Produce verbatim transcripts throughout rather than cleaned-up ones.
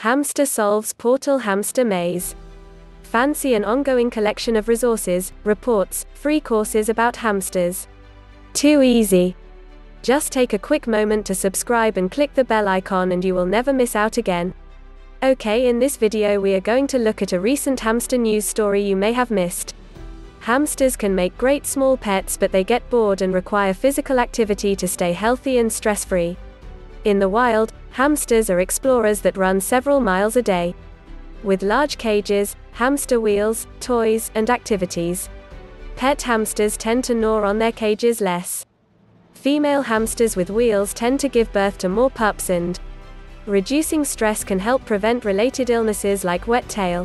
Hamster solves Portal hamster maze. Fancy an ongoing collection of resources, reports, free courses about hamsters. Too easy. Just take a quick moment to subscribe and click the bell icon and you will never miss out again. Okay, in this video we are going to look at a recent hamster news story you may have missed. Hamsters can make great small pets, but they get bored and require physical activity to stay healthy and stress-free. In the wild, hamsters are explorers that run several miles a day. With large cages, hamster wheels, toys, and activities. Pet hamsters tend to gnaw on their cages less. Female hamsters with wheels tend to give birth to more pups, and reducing stress can help prevent related illnesses like wet tail.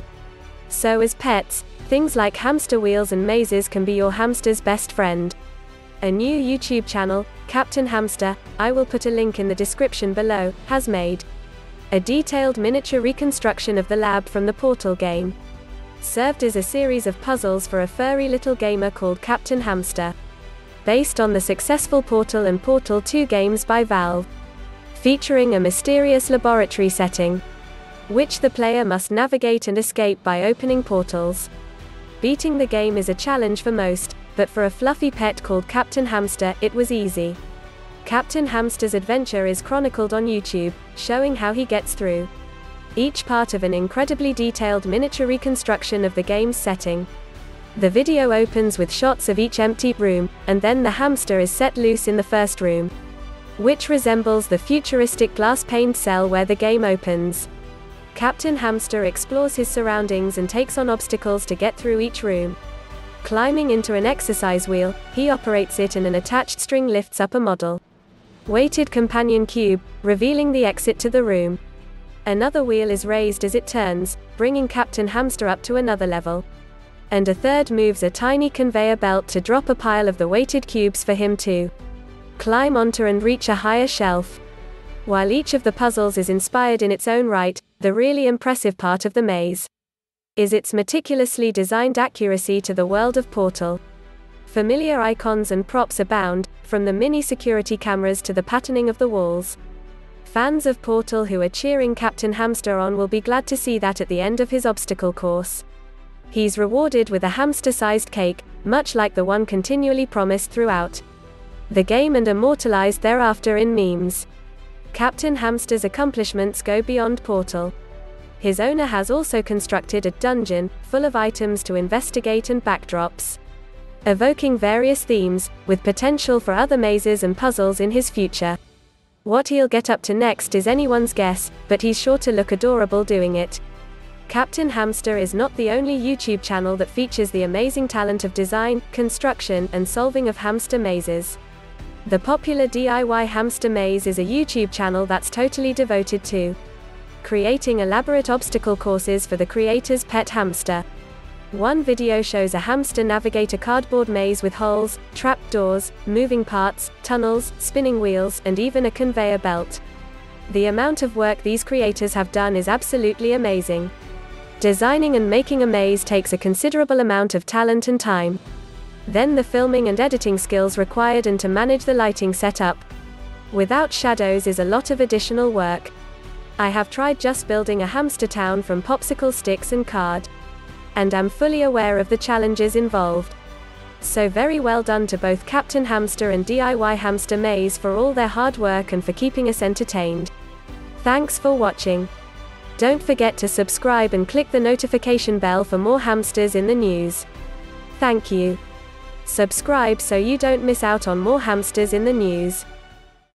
So as pets, things like hamster wheels and mazes can be your hamster's best friend. A new YouTube channel, Captain Hamster, I will put a link in the description below, has made a detailed miniature reconstruction of the lab from the Portal game. Served as a series of puzzles for a furry little gamer called Captain Hamster. Based on the successful Portal and Portal two games by Valve. Featuring a mysterious laboratory setting, which the player must navigate and escape by opening portals. Beating the game is a challenge for most, but for a fluffy pet called Captain Hamster, it was easy. Captain Hamster's adventure is chronicled on YouTube, showing how he gets through each part of an incredibly detailed miniature reconstruction of the game's setting. The video opens with shots of each empty room, and then the hamster is set loose in the first room, which resembles the futuristic glass-paned cell where the game opens. Captain Hamster explores his surroundings and takes on obstacles to get through each room. Climbing into an exercise wheel, he operates it, and an attached string lifts up a model weighted companion cube, revealing the exit to the room. Another wheel is raised as it turns, bringing Captain Hamster up to another level. And a third moves a tiny conveyor belt to drop a pile of the weighted cubes for him to climb onto and reach a higher shelf. While each of the puzzles is inspired in its own right, the really impressive part of the maze is its meticulously designed accuracy to the world of Portal. Familiar icons and props abound, from the mini security cameras to the patterning of the walls. Fans of Portal who are cheering Captain Hamster on will be glad to see that at the end of his obstacle course, he's rewarded with a hamster-sized cake, much like the one continually promised throughout the game and immortalized thereafter in memes. Captain Hamster's accomplishments go beyond Portal. His owner has also constructed a dungeon, full of items to investigate and backdrops, evoking various themes, with potential for other mazes and puzzles in his future. What he'll get up to next is anyone's guess, but he's sure to look adorable doing it. Captain Hamster is not the only YouTube channel that features the amazing talent of design, construction, and solving of hamster mazes. The popular D I Y Hamster Maze is a YouTube channel that's totally devoted to creating elaborate obstacle courses for the creator's pet hamster. One video shows a hamster navigate a cardboard maze with holes, trap doors, moving parts, tunnels, spinning wheels, and even a conveyor belt. The amount of work these creators have done is absolutely amazing. Designing and making a maze takes a considerable amount of talent and time. Then the filming and editing skills required, and to manage the lighting setup without shadows is a lot of additional work. I have tried just building a hamster town from popsicle sticks and card, and am fully aware of the challenges involved. So very well done to both Captain Hamster and D I Y Hamster Maze for all their hard work and for keeping us entertained. Thanks for watching. Don't forget to subscribe and click the notification bell for more hamsters in the news. Thank you. Subscribe so you don't miss out on more hamsters in the news.